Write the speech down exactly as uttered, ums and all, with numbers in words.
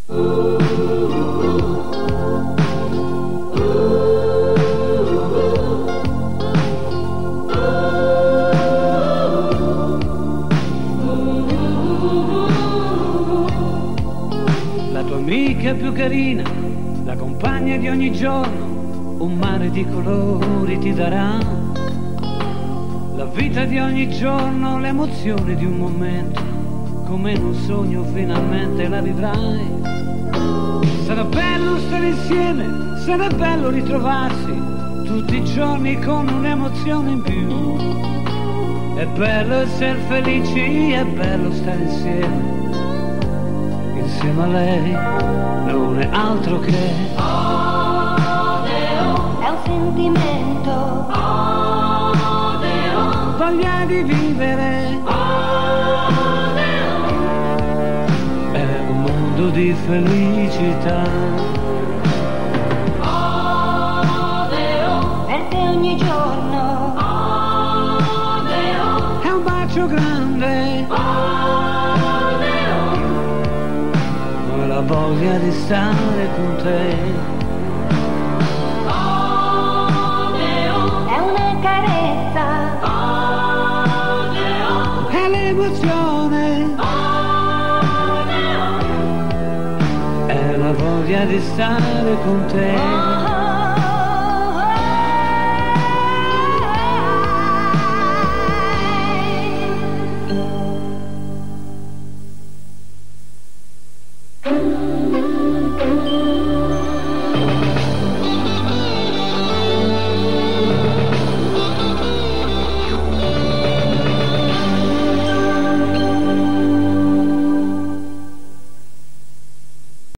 La tua amica più carina, la compagna di ogni giorno, un mare di colori ti darà. La vita di ogni giorno, l'emozione di un momento, come in un sogno finalmente la vivrai. Sarà bello stare insieme, sarà bello ritrovarsi tutti i giorni con un'emozione in più. È bello essere felici, è bello stare insieme, insieme a lei non è altro che Odeo, è un sentimento, Odeo, voglia di vivere, Odeo, è un mondo di felicità. Odeo, per te ogni giorno, Odeo, È un bacio grande, Odeo, ho la voglia di stare con te. Odeo, è una carezza, Odeo, È l'emozione, Odeo, è la voglia di stare con te.